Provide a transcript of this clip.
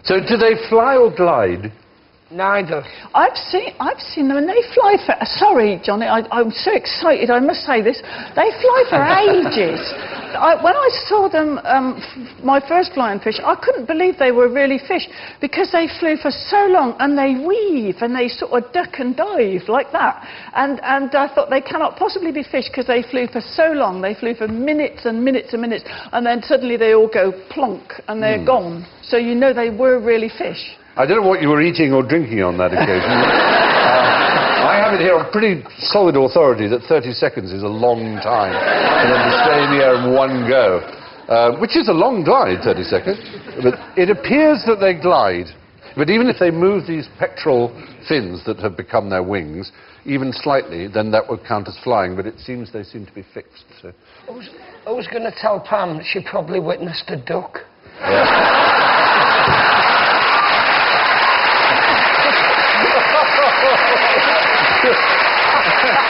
So do they fly or glide? Neither. I've seen them, and they fly for... Sorry, Johnny, I'm so excited, I must say this. They fly for ages. When I saw them, my first flying fish, I couldn't believe they were really fish, because they flew for so long, and they weave, and they sort of duck and dive like that. And I thought they cannot possibly be fish, because they flew for so long. They flew for minutes and minutes and minutes, and then suddenly they all go plonk, and they're gone. So you know they were really fish. I don't know what you were eating or drinking on that occasion. I have it here on pretty solid authority that 30 seconds is a long time for them to stay in the air in one go. Which is a long glide, 30 seconds. But it appears that they glide. But even if they move these pectoral fins that have become their wings, even slightly, then that would count as flying. But it seems they seem to be fixed. So. I was going to tell Pam she probably witnessed a duck. Yeah.